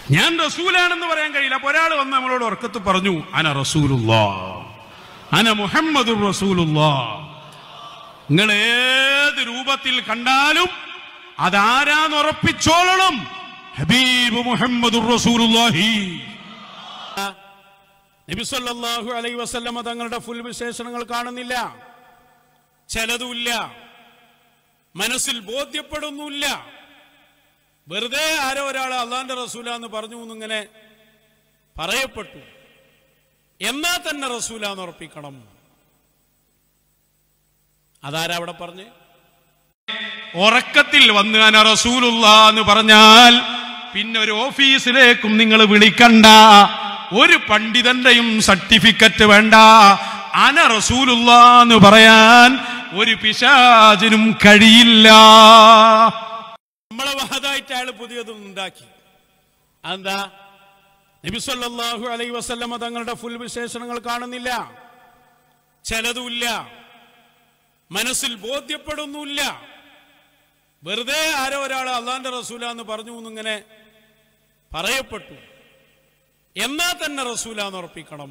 ഞാൻ റസൂലാണെന്ന് പറയാൻ കഴിയില്ല. അപ്പൊ ഒരാൾ വന്ന് നമ്മളോട് ഉറക്കത്ത് പറഞ്ഞു, അന റസൂലുള്ളാഹ്, അന മുഹമ്മദുർ റസൂലുള്ളാഹ്. നിങ്ങൾ ഏത് രൂപത്തിൽ കണ്ടാലും അതാരാന്ന് ഉറപ്പിച്ചോളണം, ഹബീബ് മുഹമ്മദുർ റസൂലുള്ളാഹി. നബി സല്ലല്ലാഹു അലൈഹി വസല്ലമ തങ്ങളുടെ ഫുൾ വിശേഷണങ്ങൾ കാണുന്നില്ല, ചിലതുമില്ല, മനസ്സിൽ ബോധ്യപ്പെടുന്നില്ല. വെറുതെ ആരോ ഒരാൾ അള്ളാന്റെ റസൂലാന്ന് പറഞ്ഞു എന്നിങ്ങനെ പറയപ്പെട്ടു, എന്നാ തന്നെ റസൂലാന്ന് ഉറപ്പിക്കണം. അതാരാ അവിടെ പറഞ്ഞ്? ഉറക്കത്തിൽ വന്ന് അന റസൂലുള്ളാഹ് എന്ന് പറഞ്ഞാൽ പിന്നെ ഒരു ഓഫീസിലേക്കും നിങ്ങൾ വിളിക്കണ്ട, ഒരു പണ്ഡിതന്റെയും സർട്ടിഫിക്കറ്റ് വേണ്ട. അന റസൂലുള്ളാഹ് എന്ന് പറയാൻ ഒരു പിശാചിനും കഴിയില്ല. നമ്മളെ വഹദായിട്ട് അയാൾ പുതിയതും ഉണ്ടാക്കി. എന്താ? നബി സല്ലല്ലാഹു അലൈഹി വസല്ലമ തങ്ങളുടെ ഫുൾ വിശേഷണങ്ങൾ കാണുന്നില്ല, ചിലതുമില്ല, മനസ്സിൽ ബോധ്യപ്പെടുന്നില്ല. വെറുതെ ആരോ ഒരാൾ അള്ളാന്റെ റസൂലാന്ന് പറഞ്ഞു എന്നിങ്ങനെ പറയപ്പെട്ടു, എന്നാ തന്നെ റസൂലാന്ന് ഉറപ്പിക്കണം.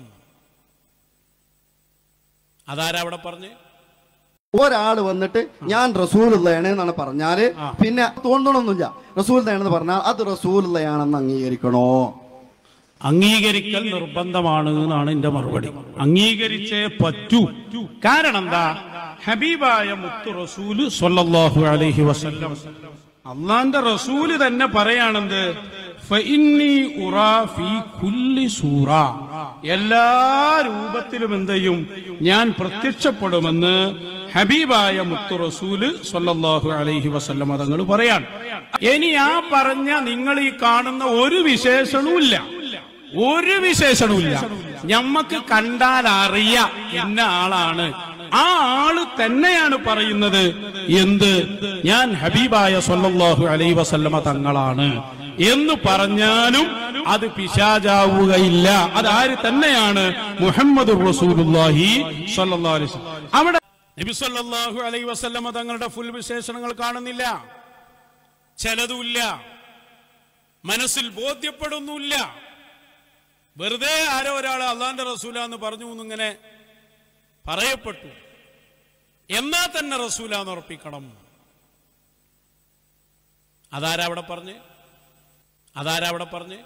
അതാരാ അവിടെ പറഞ്ഞ്? ഒരാൾ വന്നിട്ട് ഞാൻ റസൂലുള്ളയാണ് എന്നാണ് പറഞ്ഞാല് പിന്നെ തോന്നണമെന്നില്ല. റസൂലുള്ളയാണെന്ന് പറഞ്ഞാൽ അത് റസൂലുള്ളയാണെന്ന് അംഗീകരിക്കണോ? അംഗീകരിക്കൽ നിർബന്ധമാണ് എന്നാണ് എന്റെ മറുപടി. അംഗീകരിച്ചേ പറ്റൂ. കാരണം എന്താ? ഹബീബായ മുത്തു റസൂല് സ്വല്ലല്ലാഹു അലൈഹി വസല്ലം, അള്ളാന്റെ റസൂല് തന്നെ പറയാണെന്ത്? ഫഇന്നി ഉറാ ഫീ കുല്ലി സൂറ, എല്ലാ രൂപത്തിലും എന്തെയും ഞാൻ പ്രത്യക്ഷപ്പെടുമെന്ന് ഹബീബായ മുത്തു റസൂല് സ്വല്ലല്ലാഹു അലൈഹി വസല്ലം തങ്ങൾ പറയാണ്. ഇനി ആ പറഞ്ഞ നിങ്ങൾ ഈ കാണുന്ന ഒരു വിശേഷണവുമില്ല, ഒരു വിശേഷണവുമില്ല. ഞമ്മക്ക് കണ്ടാൽ അറിയാം ഇന്ന ആളാണ്. ആ ആള് തന്നെയാണ് പറയുന്നത് എന്ത്? ഞാൻ ഹബീബായ സ്വല്ലല്ലാഹു അലൈഹി വസല്ലമ തങ്ങളാണ് എന്ന് പറഞ്ഞാലും അത് പിശാചാവുകയില്ല. അതാര് തന്നെയാണ്? മുഹമ്മദുർ റസൂലുള്ളാഹി സ്വല്ലല്ലാഹു അലൈഹി വസല്ലം. അവിടെ നബി സല്ലല്ലാഹു അലൈഹി വസല്ലമ തങ്ങളുടെ ഫുൾ വിശേഷണങ്ങൾ കാണുന്നില്ല, ചിലതുമില്ല, മനസ്സിൽ ബോധ്യപ്പെടുന്നില്ല. വെറുതെ ആരോ ഒരാൾ അള്ളാന്റെ റസൂലാന്ന് പറഞ്ഞു എന്നിങ്ങനെ പറയപ്പെട്ടു, എന്നാ തന്നെ റസൂലാന്ന് ഉറപ്പിക്കണം. അതാരാ അവിടെ പറഞ്ഞ്?